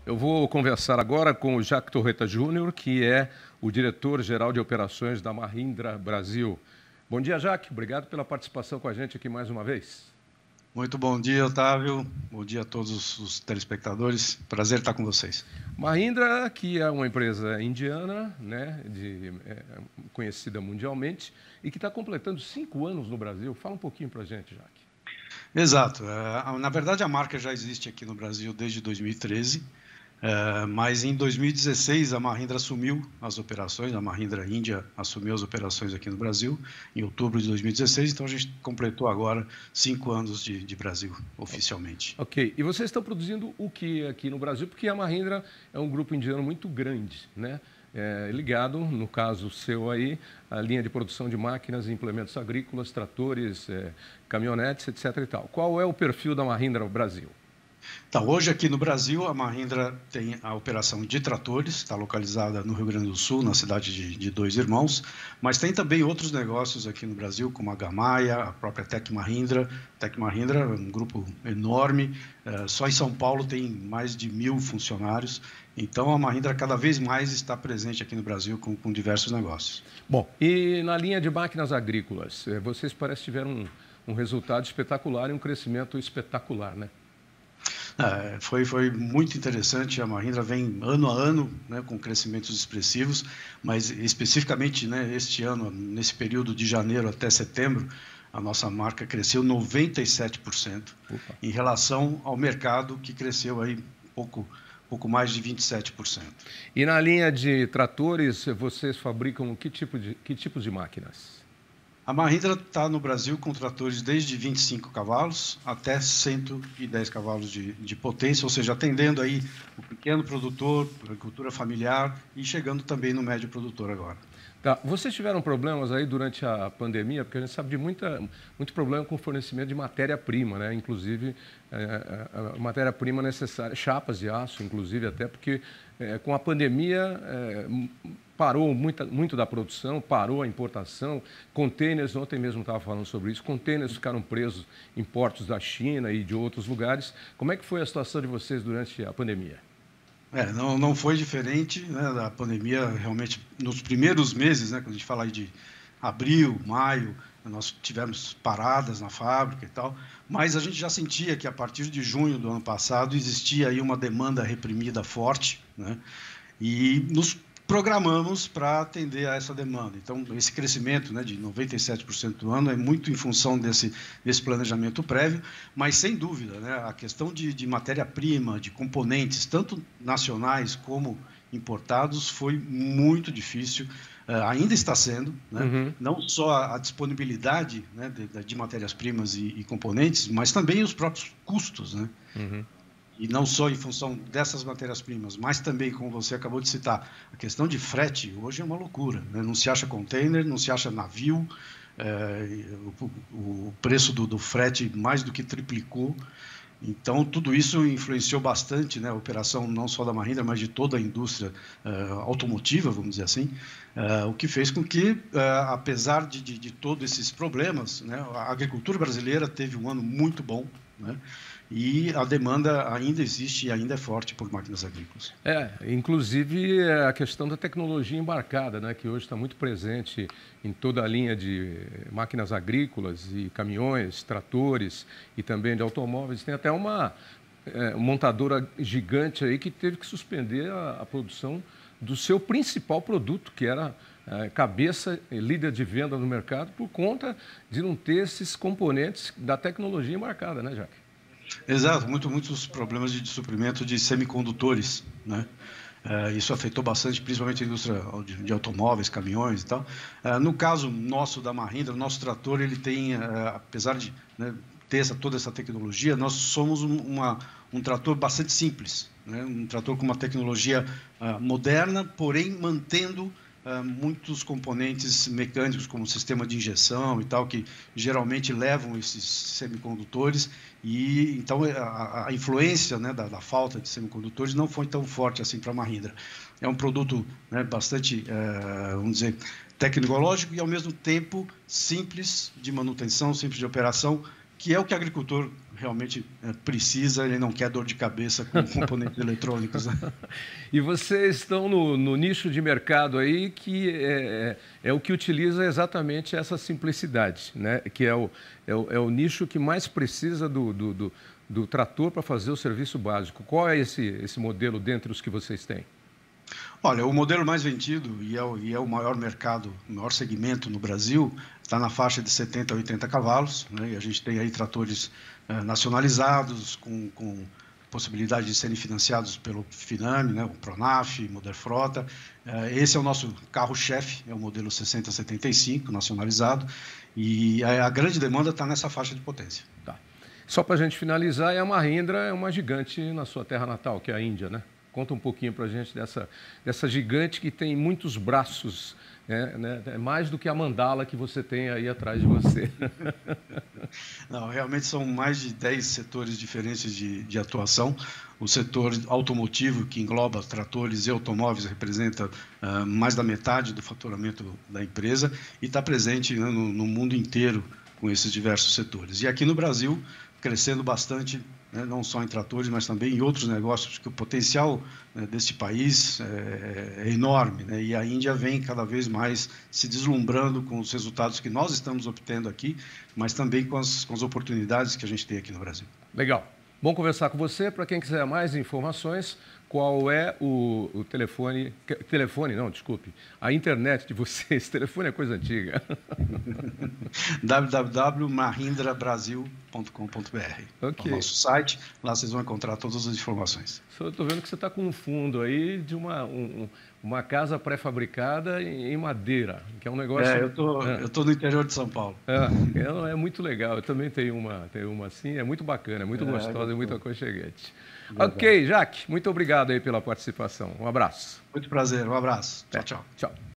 Eu vou conversar agora com o Jacques Torreta Júnior, que é o diretor-geral de operações da Mahindra Brasil. Bom dia, Jacques. Obrigado pela participação com a gente aqui mais uma vez. Muito bom dia, Otávio. Bom dia a todos os telespectadores. Prazer estar com vocês. Mahindra, que é uma empresa indiana, conhecida mundialmente, e que está completando 5 anos no Brasil. Fala um pouquinho para a gente, Jacques. Exato. Na verdade, a marca já existe aqui no Brasil desde 2013, mas em 2016 a Mahindra assumiu as operações, a Mahindra Índia assumiu as operações aqui no Brasil, em outubro de 2016, então a gente completou agora 5 anos de Brasil, oficialmente. Ok, e vocês estão produzindo o que aqui no Brasil? Porque a Mahindra é um grupo indiano muito grande, né? Ligado, no caso seu aí, à linha de produção de máquinas e implementos agrícolas, tratores, caminhonetes, etc. e tal. Qual é o perfil da Mahindra Brasil? Então, hoje aqui no Brasil, a Mahindra tem a operação de tratores, está localizada no Rio Grande do Sul, na cidade de Dois Irmãos, mas tem também outros negócios aqui no Brasil, como a Gamaya, a própria Tech Mahindra. Tech Mahindra é um grupo enorme, só em São Paulo tem mais de 1.000 funcionários, então a Mahindra cada vez mais está presente aqui no Brasil com diversos negócios. Bom, e na linha de máquinas agrícolas, vocês parecem que tiveram um resultado espetacular e um crescimento espetacular, né? Foi muito interessante. A Mahindra vem ano a ano, né, com crescimentos expressivos, mas especificamente, né, este ano, nesse período de janeiro até setembro, a nossa marca cresceu 97% em relação ao mercado, que cresceu aí pouco mais de 27%. E na linha de tratores, vocês fabricam que tipos de máquinas? A Mahindra está no Brasil com tratores desde 25 cavalos até 110 cavalos de potência, ou seja, atendendo aí o pequeno produtor, agricultura familiar e chegando também no médio produtor agora. Tá. Vocês tiveram problemas aí durante a pandemia, porque a gente sabe de muito problema com o fornecimento de matéria-prima, né? Inclusive a matéria-prima necessária, chapas de aço, inclusive até porque com a pandemia parou muito da produção, parou a importação, containers, ontem mesmo estava falando sobre isso, containers ficaram presos em portos da China e de outros lugares. Como é que foi a situação de vocês durante a pandemia? Não foi diferente, né, da pandemia. Realmente, nos primeiros meses, né, quando a gente fala aí de abril, maio, nós tivemos paradas na fábrica e tal, mas a gente já sentia que a partir de junho do ano passado existia aí uma demanda reprimida forte, né, e nos programamos para atender a essa demanda. Então, esse crescimento, né, de 97% do ano é muito em função desse planejamento prévio, mas, sem dúvida, né, a questão de matéria-prima, de componentes, tanto nacionais como importados, foi muito difícil, ainda está sendo, né? Não só a disponibilidade, né, de matérias-primas e componentes, mas também os próprios custos, né? E não só em função dessas matérias-primas, mas também, como você acabou de citar, a questão de frete hoje é uma loucura, né? Não se acha container, não se acha navio, o preço do frete mais do que triplicou. Então, tudo isso influenciou bastante, né, a operação não só da Mahindra, mas de toda a indústria automotiva, vamos dizer assim, o que fez com que, apesar de todos esses problemas, né, a agricultura brasileira teve um ano muito bom, né, e a demanda ainda existe e ainda é forte por máquinas agrícolas. Inclusive a questão da tecnologia embarcada, né, que hoje está muito presente em toda a linha de máquinas agrícolas e caminhões, tratores e também de automóveis. Tem até uma montadora gigante aí que teve que suspender a produção do seu principal produto, que era cabeça líder de venda no mercado, por conta de não ter esses componentes da tecnologia embarcada, né, Jacques? Exato, muitos problemas de suprimento de semicondutores, né? Isso afetou bastante, principalmente a indústria de automóveis, caminhões e tal. No caso nosso da Mahindra, o nosso trator, ele tem, apesar de, né, ter toda essa tecnologia, nós somos um trator bastante simples, né? Um trator com uma tecnologia moderna, porém mantendo muitos componentes mecânicos, como o sistema de injeção e tal, que geralmente levam esses semicondutores, e então a influência, né, da falta de semicondutores não foi tão forte assim para a Mahindra. É um produto, né, bastante, vamos dizer, tecnológico e, ao mesmo tempo, simples de manutenção, simples de operação, que é o que o agricultor realmente precisa, ele não quer dor de cabeça com componentes eletrônicos. Né? E vocês estão no nicho de mercado aí que é o que utiliza exatamente essa simplicidade, né? Que é o nicho que mais precisa do trator para fazer o serviço básico. Qual é esse modelo dentre os que vocês têm? Olha, o modelo mais vendido e é o maior mercado, o maior segmento no Brasil, está na faixa de 70 a 80 cavalos, né? E a gente tem aí tratores nacionalizados, com possibilidade de serem financiados pelo Finame, né? O Pronaf, Moderfrota. Esse é o nosso carro-chefe, é o modelo 6075, nacionalizado, e a grande demanda está nessa faixa de potência. Tá. Só para a gente finalizar, a Mahindra é uma gigante na sua terra natal, que é a Índia, né? Conta um pouquinho para a gente dessa gigante que tem muitos braços, né? Mais do que a mandala que você tem aí atrás de você. Não, realmente são mais de 10 setores diferentes de atuação. O setor automotivo, que engloba tratores e automóveis, representa mais da metade do faturamento da empresa e está presente, né, no mundo inteiro com esses diversos setores. E aqui no Brasil, crescendo bastante, né, não só em tratores, mas também em outros negócios, porque o potencial, né, deste país é enorme, né, e a Índia vem cada vez mais se deslumbrando com os resultados que nós estamos obtendo aqui, mas também com as oportunidades que a gente tem aqui no Brasil. Legal. Bom conversar com você. Para quem quiser mais informações, qual é o telefone... Telefone, não, desculpe. A internet de vocês. Telefone é coisa antiga. www.mahindrabrasil.com.br. Okay. É o nosso site. Lá vocês vão encontrar todas as informações. Estou vendo que você está com um fundo aí de uma casa pré-fabricada em madeira, que é um negócio... eu tô no interior de São Paulo. É muito legal. Eu também tenho uma assim. É muito bacana, é muito gostosa e muito aconchegante. Verdade. Ok, Jaque, muito obrigado aí pela participação. Um abraço. Muito prazer, um abraço. Tchau, tchau. Tchau.